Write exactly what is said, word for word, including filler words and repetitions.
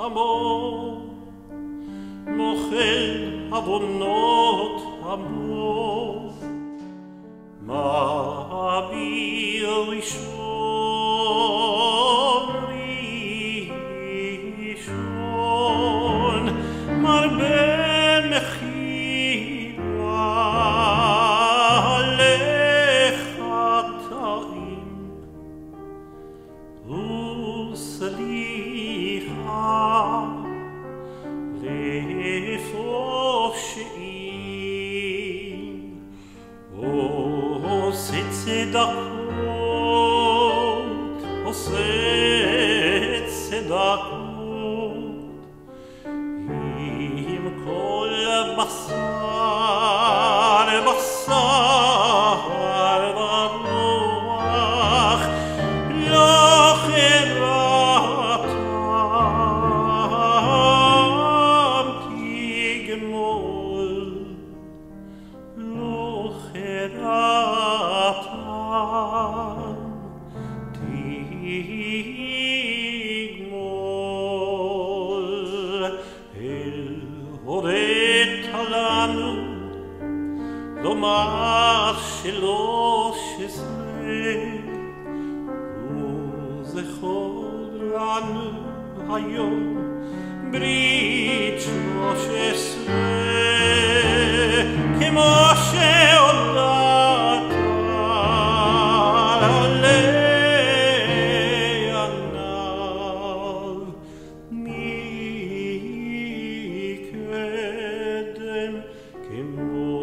עמו, מוחל עוונות עמו, מעביר ראשון ראשון, מרבה מחילה לחטאים וסליחה לפושעים, עושה צדקות, עושה צדקות, עם כל בשר, בשר ורוח, לא חרתם תגמול, לא חרתם תגמול. אל הורית לנו לומר שלוש עשרה, וזכור לנו היום ברית שלוש עשרה, כמו שהודעת עלי עיניו מקדם, כמו